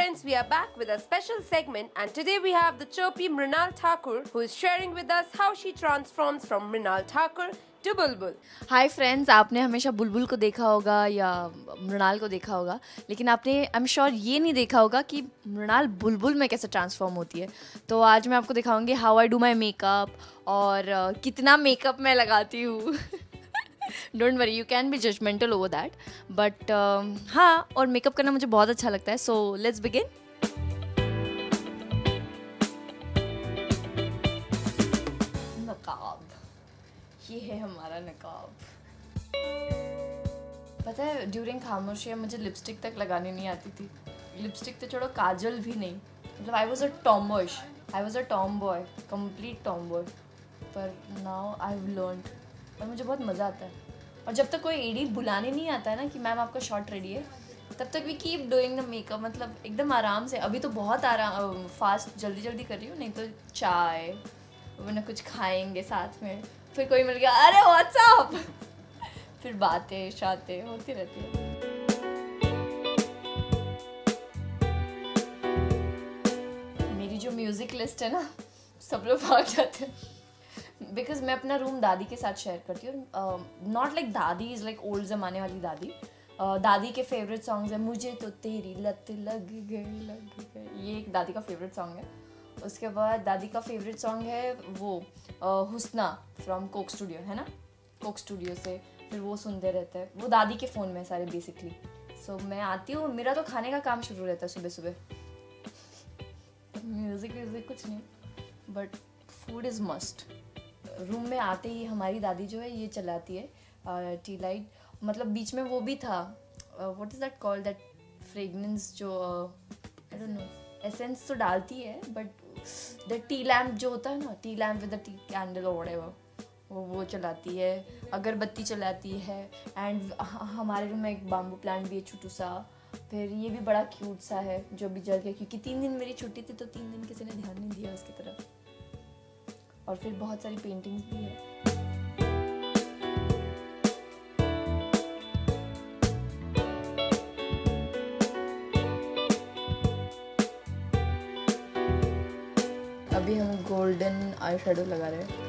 friends, we are back with a special segment, and today we have the chirpy Mrunal Thakur who is sharing with us how she transforms from Mrunal Thakur to Bulbul. Hi friends, आपने हमेशा बुलबुल को देखा होगा या मृणाल को देखा होगा, लेकिन आपने आई एम श्योर ये नहीं देखा होगा कि मृणाल बुलबुल में कैसे ट्रांसफॉर्म होती है। तो आज मैं आपको दिखाऊंगी how I do my makeup और कितना मेकअप मैं लगाती हूँ। Don't worry, you can be judgmental over that, but हाँ, और मेकअप करना मुझे बहुत अच्छा लगता है। So let's begin. नकाब, ये है हमारा नकाब। पता है, ड्यूरिंग खामोशियाँ मुझे लिपस्टिक तक लगानी नहीं आती थी। लिपस्टिक तो छोड़ो, काजल भी नहीं। मतलब I was a tomboy, complete tomboy. पर नाउ आई हैव लर्नड और मुझे बहुत मज़ा आता है। और जब तक कोई एडी बुलाने नहीं आता है ना कि मैम आपका शॉट रेडी है, तब तक we keep doing the makeup, मतलब एकदम आराम से। अभी तो बहुत आराम फास्ट जल्दी जल्दी कर रही हूँ, नहीं तो चाय वरना कुछ खाएंगे साथ में, फिर कोई मिल गया, अरे व्हाट्सअप, फिर बातें शातें होती रहती है। मेरी जो म्यूज़िक लिस्ट है ना, सब लोग भाग जाते हैं बिकॉज मैं अपना रूम दादी के साथ शेयर करती हूँ। नॉट लाइक दादी इज़ लाइक ओल्ड ज़माने वाली दादी। दादी के फेवरेट सॉन्ग्स हैं मुझे तो तेरी लत लग गई, ये एक दादी का फेवरेट सॉन्ग है। उसके बाद दादी का फेवरेट सॉन्ग है वो हुस्ना फ्रॉम कोक स्टूडियो, है ना, कोक स्टूडियो से, फिर वो सुनते रहते हैं। वो दादी के फ़ोन में सारे बेसिकली। सो मैं आती हूँ, मेरा तो खाने का काम शुरू रहता है सुबह सुबह। म्यूज़िक कुछ नहीं, but food is must. Room में आते ही हमारी दादी जो है ये चलाती है टी लाइट। मतलब बीच में वो भी था, what is that called, that fragrance जो आई डोंट नो, एसेंस तो डालती है, बट द टी लैम्प जो होता है ना, tea lamp with the tea candle और व्हाटएवर, वो चलाती है, अगरबत्ती चलाती है। एंड हमारे रूम में एक बाम्बू प्लांट भी है छोटू सा, फिर ये भी बड़ा क्यूट सा है जो भी जल गया, क्योंकि 3 दिन मेरी छुट्टी थी तो 3 दिन किसी ने ध्यान नहीं दिया उसकी तरफ। और फिर बहुत सारी पेंटिंग्स भी है। अभी हम गोल्डन आई शेडो लगा रहे हैं।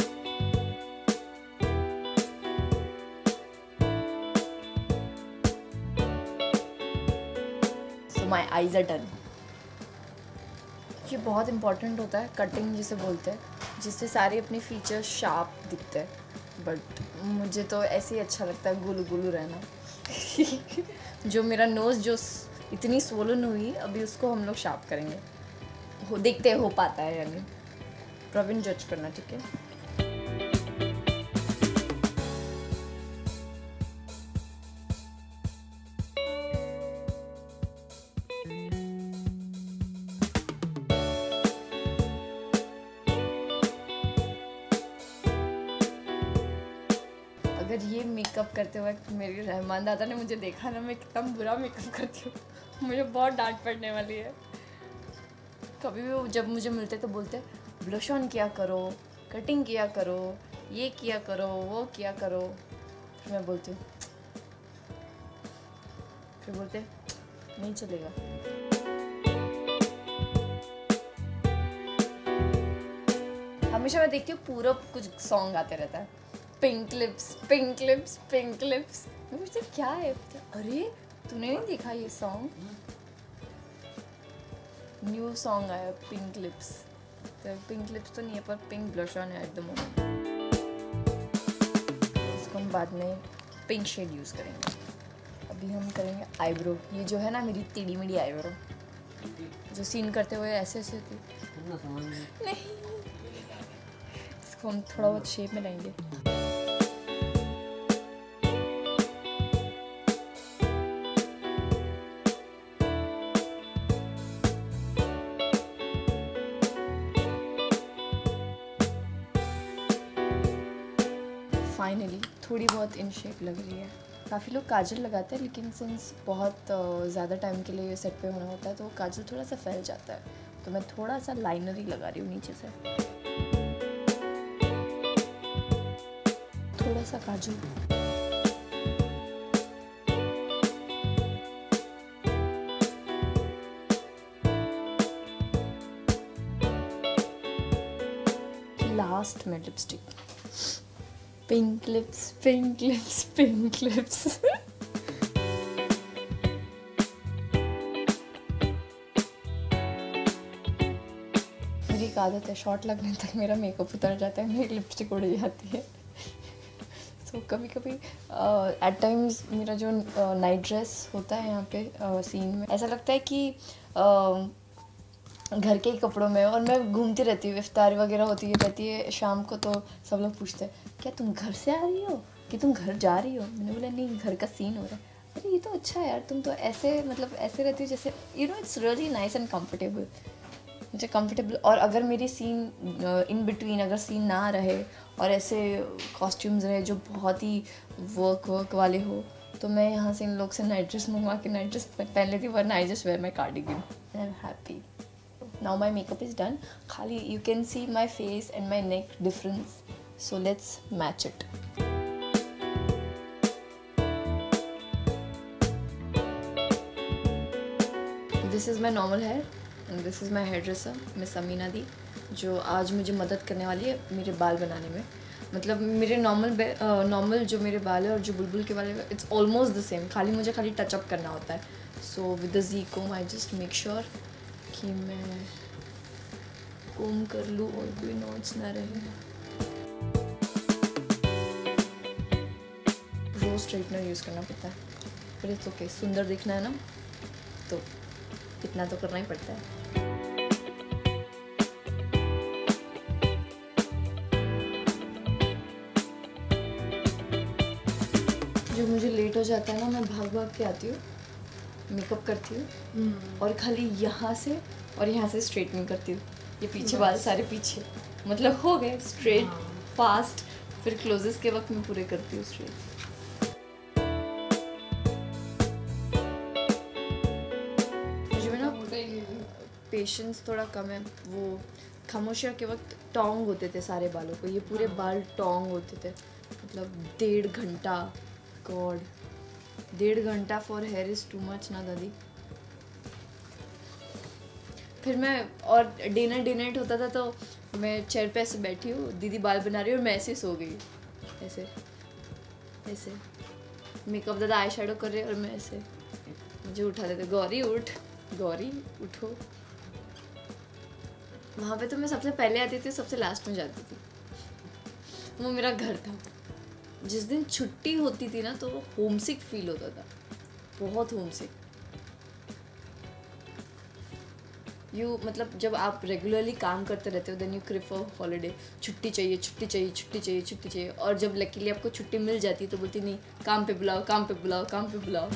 So my eyes are done. ये बहुत इम्पोर्टेंट होता है, कटिंग जिसे बोलते हैं, जिससे सारे अपने फीचर्स शार्प दिखते हैं। बट मुझे तो ऐसे ही अच्छा लगता है गुलू गुलू रहना। जो मेरा नोज़ जो इतनी स्वोलन हुई, अभी उसको हम लोग शार्प करेंगे। देखते हो पाता है या नहीं, प्रवीण जज करना, ठीक है। अगर ये मेकअप करते वक्त मेरी रहमान दादा ने मुझे देखा ना, मैं कितना बुरा मेकअप करती हूँ, मुझे बहुत डांट पड़ने वाली है। कभी भी वो जब मुझे मिलते तो बोलते ब्लश ऑन किया करो, कटिंग किया करो, ये किया करो, वो किया करो। फिर मैं बोलती हूँ, फिर बोलते नहीं चलेगा। हमेशा मैं देखती हूँ पूरा कुछ सॉन्ग आते रहता है, pink lips, pink lips, pink lips. मैं पूछती क्या है, अरे तूने नहीं देखा ये सॉन्ग, न्यू सॉन्ग आया पिंक लिप्स। तो पिंक लिप्स तो नहीं है, पर पिंक ब्लश ऑन है एट द मोमेंट। इसको हम बाद में पिंक शेड यूज़ करेंगे। अभी हम करेंगे आईब्रो। ये जो है ना मेरी टेढ़ी मेढ़ी आईब्रो, जो सीन करते हुए ऐसे ऐसे होती नहीं, इसको हम थोड़ा बहुत शेप में लाएंगे। फाइनली थोड़ी बहुत इन शेप लग रही है। काफ़ी लोग काजल लगाते हैं, लेकिन सिंस बहुत ज़्यादा टाइम के लिए सेट पे होना होता है तो वो काजल थोड़ा सा फैल जाता है, तो मैं थोड़ा सा लाइनर ही लगा रही हूँ नीचे से, थोड़ा सा काजल। लास्ट में lipstick, pink lips, pink lips, pink lips. मेरी एक आदत है, शॉर्ट लगने तक मेरा मेकअप उतर जाता है, मेरी लिपस्टिक उड़ जाती है। सो कभी कभी एट टाइम्स मेरा जो नाइट ड्रेस होता है यहाँ पे सीन में, ऐसा लगता है कि घर के ही कपड़ों में, और मैं घूमती रहती हूँ, इफ्तार वगैरह होती रहती है शाम को, तो सब लोग पूछते हैं क्या तुम घर से आ रही हो कि तुम घर जा रही हो। मैंने बोला नहीं, घर का सीन हो रहा है। अरे ये तो अच्छा है यार, तुम तो ऐसे मतलब ऐसे रहती हो जैसे it's really nice and comfortable, मुझे कंफर्टेबल। और अगर मेरी सीन इन बिटवीन अगर सीन ना रहे और ऐसे कॉस्ट्यूम्स रहे जो बहुत ही वर्क वाले हो, तो मैं यहाँ से इन लोग से नाइट ड्रेस मंगवा के नाइट ड्रेस पहन लेती, वरना I just wear my cardigan and I am happy. Now my makeup is done, खाली you can see my face and my neck difference, so let's match it. This is my normal hair and this is my hairdresser miss Amina di, जो आज मुझे मदद करने वाली है मेरे बाल बनाने में। मतलब मेरे नॉर्मल जो मेरे बाल है और जो बुलबुल के बाल है, इट्स ऑलमोस्ट द सेम, मुझे खाली टचअप करना होता है। So with the G comb I just make sure कि मैं कोम कर लूँ और कोई नॉट्स ना रहे। रोज स्ट्रेटनर यूज़ करना पड़ता है, पर इट्स ओके, सुंदर दिखना है ना, तो इतना तो करना ही पड़ता है। जो मुझे लेट हो जाता है ना, मैं भाग भाग के आती हूँ, मेकअप करती हूँ और खाली यहाँ से और यहाँ से स्ट्रेटनिंग करती हूँ। ये पीछे बाल सारे पीछे, मतलब हो गए स्ट्रेट फास्ट, फिर क्लोजेस के वक्त मैं पूरे करती हूँ स्ट्रेट। पेशेंस थोड़ा कम है। वो खामोशिया के वक्त टोंग होते थे सारे बालों को, ये पूरे बाल टोंग होते थे, मतलब 1.5 घंटा। गॉड, 1.5 घंटा for hair is too much ना दादी। फिर मैं, और डिनर होता था तो मैं चेयर पे ऐसे बैठी हूँ, दीदी बाल बना रही है और मैं ऐसे सो गई, ऐसे ऐसे मेकअप दादा आई शेडो कर रहे और मैं ऐसे, मुझे उठा देते, गौरी उठ, गौरी उठो। वहाँ पे तो मैं सबसे पहले आती थी, सबसे लास्ट में जाती थी, वो मेरा घर था। जिस दिन छुट्टी होती थी ना, तो होमसिक फील होता था, बहुत होमसिक। मतलब जब आप रेगुलरली काम करते रहते हो, then you crave for holiday, छुट्टी चाहिए, छुट्टी चाहिए, छुट्टी चाहिए, छुट्टी चाहिए। और जब लकीली आपको छुट्टी मिल जाती है तो बोलती नहीं, काम पे बुलाओ, काम पे बुलाओ, काम पे बुलाओ।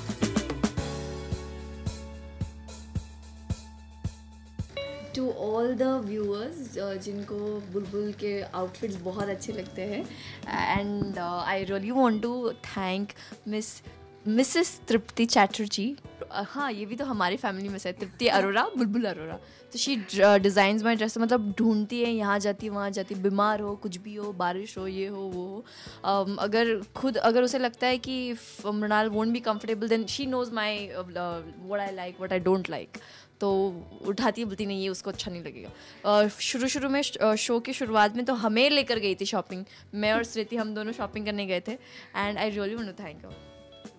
टू ऑल द व्यूअर्स जिनको बुलबुल के आउटफिट्स बहुत अच्छे लगते हैं, and I really want to thank Mrs Tripti Chatterjee. हाँ, ये भी तो हमारी फैमिली में से है, तृप्ति अरोरा, बुलबुल अरोरा। तो शी डिज़ाइंस माई ड्रेस, मतलब ढूंढती है, यहाँ जाती वहाँ जाती, बीमार हो, कुछ भी हो, बारिश हो, ये हो वो हो। अगर उसे लगता है कि Mrinal won't be comfortable, then she knows my what I like, what I don't like, तो उठाती है, बोलती नहीं, ये उसको अच्छा नहीं लगेगा। शुरू में शो की शुरुआत में तो हमें लेकर गई थी शॉपिंग, मैं और स्मृति, हम दोनों शॉपिंग करने गए थे, and I really want to thank her.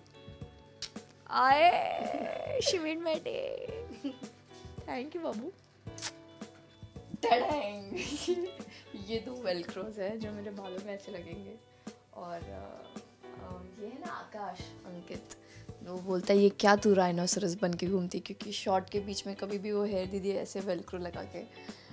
She made my day. Thank you बाबू। ये दो वेलक्रोज है जो मेरे बालों में ऐसे लगेंगे, और ये है ना आकाश अंकित, वो बोलता है ये क्या तू राइनोसरस बन के घूमती, क्योंकि शॉर्ट के बीच में कभी भी वो हेयर दीदी ऐसे वेलक्रो लगा के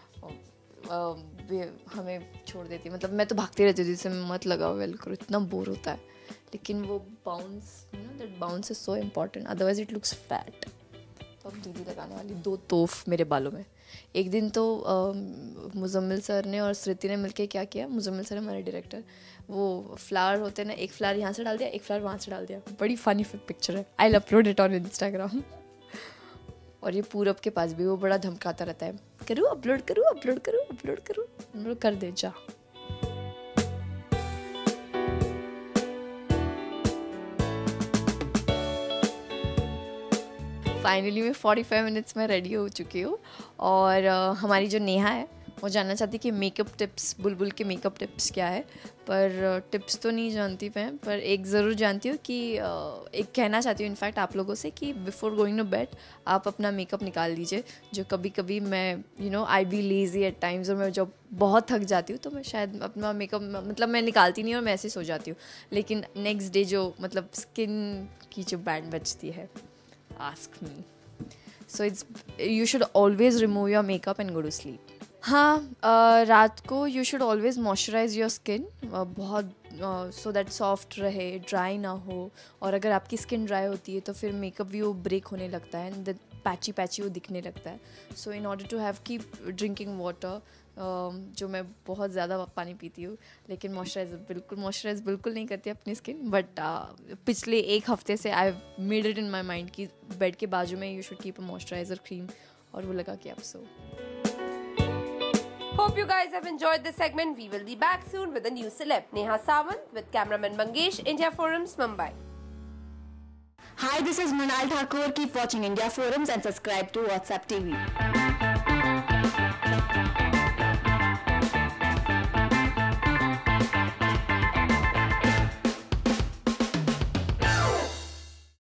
हमें छोड़ देती। मतलब मैं तो भागती रहती थी, जिससे मत लगाओ वेलक्रो, इतना बोर होता है। लेकिन वो bounce, that bounce is so important, otherwise it looks fat. तो अब दीदी लगाने वाली 2 तोफ मेरे बालों में। एक दिन तो मुजम्मिल सर ने और स्मृति ने मिलके क्या किया, मुजम्मिल सर हमारे डायरेक्टर, वो फ्लावर होते हैं ना, एक फ्लावर यहाँ से डाल दिया, एक फ्लावर वहाँ से डाल दिया। बड़ी फनी पिक्चर है, I will upload it on Instagram. और ये पूरब के पास भी वो बड़ा धमकाता रहता है, करूँ अपलोड करूँ, अपलोड करूँ, अपलोड करूँ, हम लोग कर दे जा। फाइनली मैं 45 मिनट्स में रेडी हो चुकी हूँ, और हमारी जो नेहा है वो जानना चाहती कि मेकअप टिप्स, बुलबुल के मेकअप टिप्स क्या है, पर टिप्स तो नहीं जानती मैं, पर एक ज़रूर जानती हूँ कि एक कहना चाहती हूँ इनफैक्ट आप लोगों से कि बिफोर गोइंग टू बेड आप अपना मेकअप निकाल लीजिए. जो कभी कभी मैं I be lazy at times, और मैं जब बहुत थक जाती हूँ तो मैं शायद अपना मेकअप मतलब मैं निकालती नहीं और मैं ऐसे सो जाती हूँ, लेकिन नेक्स्ट डे जो मतलब स्किन की जो बैंड बचती है, ask me. So you should always remove your makeup and go to sleep. हाँ, रात को you should always moisturize your skin, बहुत so that soft रहे, ड्राई ना हो. और अगर आपकी स्किन ड्राई होती है तो फिर मेकअप भी वो ब्रेक होने लगता है एंड पैची पैची वो दिखने लगता है. So in order to have keep drinking water, जो मैं बहुत ज़्यादा पानी पीती हूँ, लेकिन मॉइस्चराइज बिल्कुल नहीं करती अपनी स्किन. बट पिछले एक हफ्ते से I have made it in my mind कि बेड के बाजू में you should keep a moisturiser cream, और वो लगा कि आप सो. Hope you guys have enjoyed this segment. We will be back soon with a new celeb, Neha Sawant, with cameraman Mangesh, India Forums, Mumbai. Hi, this is Mrunal Thakur. Keep watching India Forums and subscribe to WhatsApp TV.